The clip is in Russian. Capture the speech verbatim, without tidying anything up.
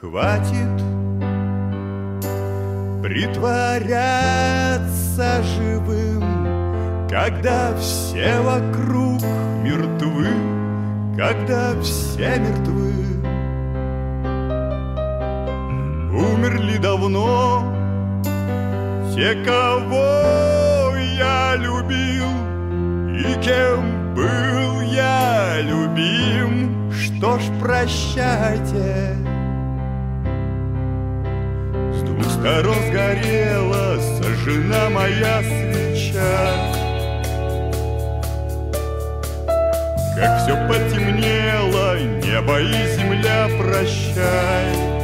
хватит притворяться живым, когда все вокруг мертвы, когда все мертвы. Умерли давно те, кого я любил, и кем был я любим. Что ж, прощайте. С двух сторон сгорела сожжена моя свеча. Как все потемнело, небо и земля, прощай.